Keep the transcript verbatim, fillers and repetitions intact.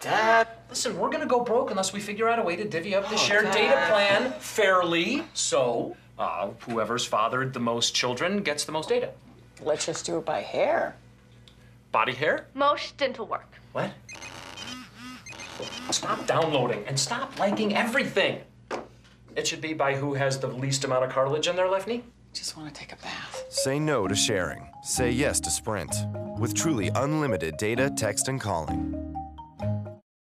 Dad. Listen, we're gonna go broke unless we figure out a way to divvy up the Oh, shared Dad. data plan fairly. So, uh, whoever's fathered the most children gets the most data. Let's just do it by hair. Body hair? Most dental work. What? Stop downloading and stop liking everything. It should be by who has the least amount of cartilage in their left knee. Just want to take a bath. Say no to sharing. Say yes to Sprint. With truly unlimited data, text, and calling.